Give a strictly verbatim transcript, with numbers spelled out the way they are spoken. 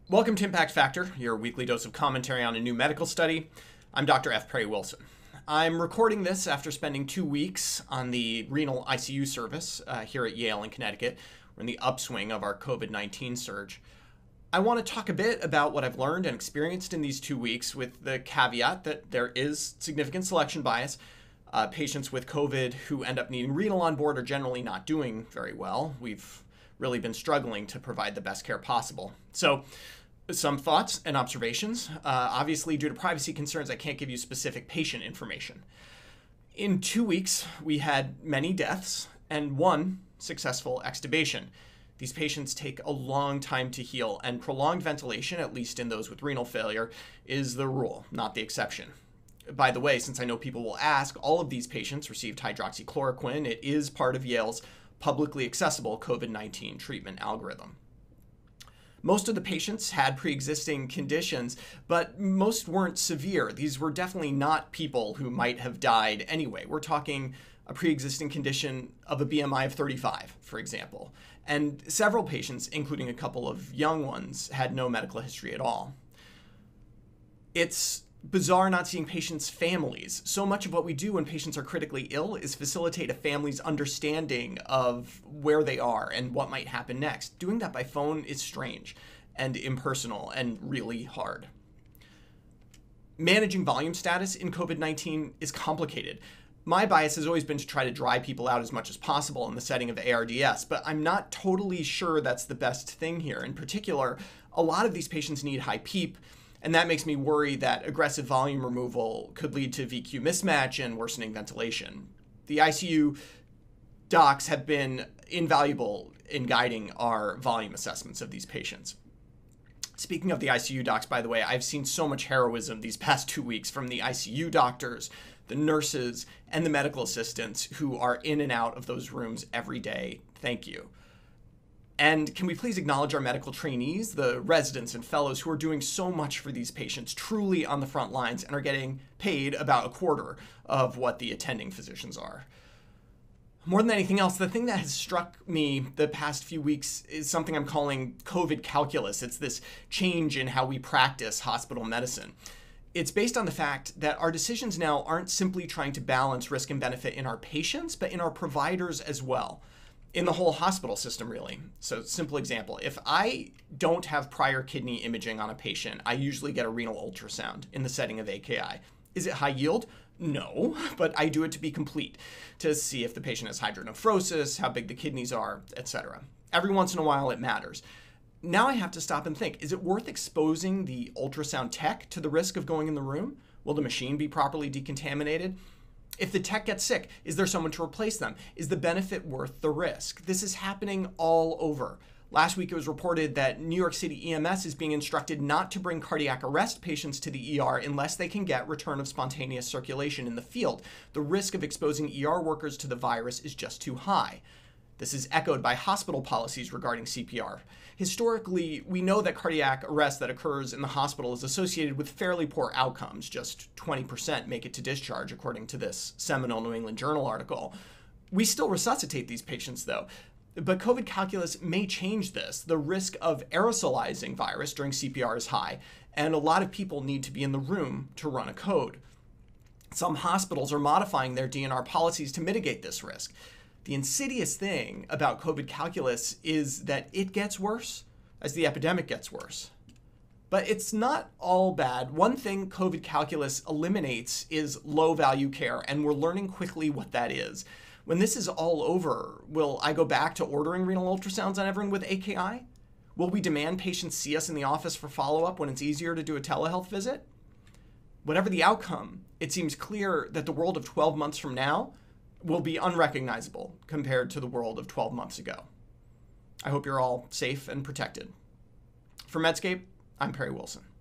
Welcome to Impact Factor, your weekly dose of commentary on a new medical study. I'm Doctor F. Perry Wilson. I'm recording this after spending two weeks on the renal I C U service uh, here at Yale in Connecticut. We're in the upswing of our COVID nineteen surge. I want to talk a bit about what I've learned and experienced in these two weeks with the caveat that there is significant selection bias. Uh, patients with COVID who end up needing renal on board are generally not doing very well. We've really been struggling to provide the best care possible. So some thoughts and observations. Uh, obviously, due to privacy concerns, I can't give you specific patient information. In two weeks, we had many deaths and one successful extubation. These patients take a long time to heal, and prolonged ventilation, at least in those with renal failure, is the rule, not the exception. By the way, since I know people will ask, all of these patients received hydroxychloroquine. It is part of Yale's publicly accessible COVID nineteen treatment algorithm. Most of the patients had pre-existing conditions, but most weren't severe. These were definitely not people who might have died anyway. We're talking a pre-existing condition of a B M I of thirty-five, for example. And several patients, including a couple of young ones, had no medical history at all. It's bizarre not seeing patients' families. So much of what we do when patients are critically ill is facilitate a family's understanding of where they are and what might happen next. Doing that by phone is strange and impersonal and really hard. Managing volume status in COVID nineteen is complicated. My bias has always been to try to dry people out as much as possible in the setting of A R D S, but I'm not totally sure that's the best thing here. In particular, a lot of these patients need high PEEP, and that makes me worry that aggressive volume removal could lead to V Q mismatch and worsening ventilation. The I C U docs have been invaluable in guiding our volume assessments of these patients. Speaking of the I C U docs, by the way, I've seen so much heroism these past two weeks from the I C U doctors, the nurses, and the medical assistants who are in and out of those rooms every day. Thank you. And can we please acknowledge our medical trainees, the residents and fellows who are doing so much for these patients, truly on the front lines, and are getting paid about a quarter of what the attending physicians are. More than anything else, the thing that has struck me the past few weeks is something I'm calling COVID calculus. It's this change in how we practice hospital medicine. It's based on the fact that our decisions now aren't simply trying to balance risk and benefit in our patients, but in our providers as well. In the whole hospital system, really. So, simple example, if I don't have prior kidney imaging on a patient, I usually get a renal ultrasound in the setting of A K I. Is it high yield? No, but I do it to be complete, to see if the patient has hydronephrosis, how big the kidneys are, et cetera. Every once in a while, it matters. Now I have to stop and think, is it worth exposing the ultrasound tech to the risk of going in the room? Will the machine be properly decontaminated? If the tech gets sick, is there someone to replace them? Is the benefit worth the risk? This is happening all over. Last week, it was reported that New York City E M S is being instructed not to bring cardiac arrest patients to the E R unless they can get return of spontaneous circulation in the field. The risk of exposing E R workers to the virus is just too high. This is echoed by hospital policies regarding C P R. Historically, we know that cardiac arrest that occurs in the hospital is associated with fairly poor outcomes. Just twenty percent make it to discharge, according to this seminal New England Journal article. We still resuscitate these patients, though. But COVID calculus may change this. The risk of aerosolizing virus during C P R is high, and a lot of people need to be in the room to run a code. Some hospitals are modifying their D N R policies to mitigate this risk. The insidious thing about COVID calculus is that it gets worse as the epidemic gets worse. But it's not all bad. One thing COVID calculus eliminates is low-value care, and we're learning quickly what that is. When this is all over, will I go back to ordering renal ultrasounds on everyone with A K I? Will we demand patients see us in the office for follow-up when it's easier to do a telehealth visit? Whatever the outcome, it seems clear that the world of twelve months from now will be unrecognizable compared to the world of twelve months ago. I hope you're all safe and protected. For Medscape, I'm Perry Wilson.